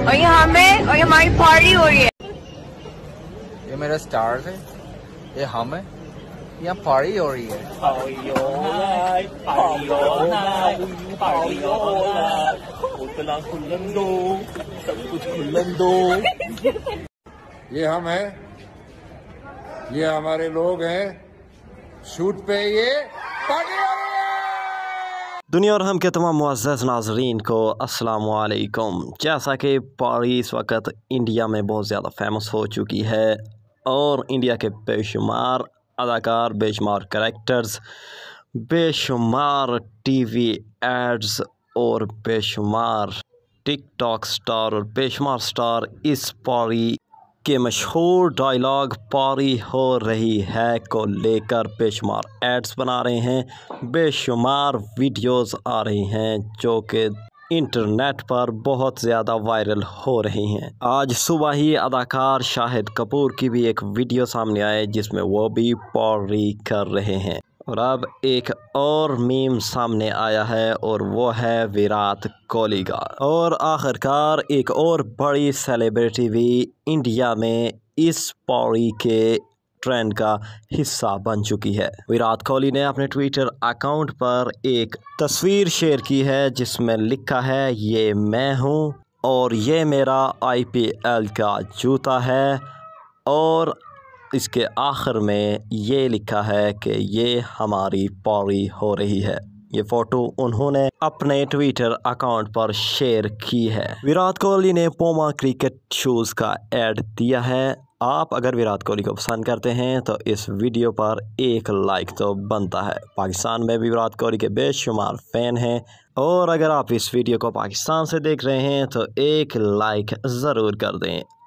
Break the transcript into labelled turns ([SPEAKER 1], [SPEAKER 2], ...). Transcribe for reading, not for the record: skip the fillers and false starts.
[SPEAKER 1] और यहाँ में और हमारी पार्टी हो रही है।
[SPEAKER 2] ये मेरा स्टार्स है, ये हम है, यहाँ पार्टी हो रही है।
[SPEAKER 3] सब कुछ खुल्लन दो।
[SPEAKER 4] ये हम हैं, ये हमारे लोग हैं, शूट पे ये पार्टी हो रही है।
[SPEAKER 5] दुनिया और हम के तमाम मुअज़्ज़ज़ नाज़रीन को अस्सलाम वालेकुम। जैसा कि पारी इस वक्त इंडिया में बहुत ज़्यादा फेमस हो चुकी है और इंडिया के बेशुमार अदाकार, बेशुमार करैक्टर्स, बेशुमार टीवी एड्स और बेशुमार टिकटॉक स्टार और बेशुमार स्टार इस पारी के मशहूर डायलॉग पारी हो रही है को लेकर बेशुमार एड्स बना रहे हैं, बेशुमार वीडियोस आ रही हैं जो कि इंटरनेट पर बहुत ज़्यादा वायरल हो रही हैं। आज सुबह ही अदाकार शाहिद कपूर की भी एक वीडियो सामने आई जिसमें वो भी पारी कर रहे हैं। और अब एक और मीम सामने आया है और वो है विराट कोहली का। और आखिरकार एक और बड़ी सेलिब्रिटी भी इंडिया में इस पारी के ट्रेंड का हिस्सा बन चुकी है। विराट कोहली ने अपने ट्विटर अकाउंट पर एक तस्वीर शेयर की है जिसमें लिखा है, ये मैं हूँ और ये मेरा IPL का जूता है, और इसके आखिर में ये लिखा है कि ये हमारी पारी हो रही है। ये फ़ोटो उन्होंने अपने ट्विटर अकाउंट पर शेयर की है। विराट कोहली ने पोमा क्रिकेट शूज़ का ऐड दिया है। आप अगर विराट कोहली को पसंद करते हैं तो इस वीडियो पर एक लाइक तो बनता है। पाकिस्तान में भी विराट कोहली के बेशुमार फ़ैन हैं और अगर आप इस वीडियो को पाकिस्तान से देख रहे हैं तो एक लाइक ज़रूर कर दें।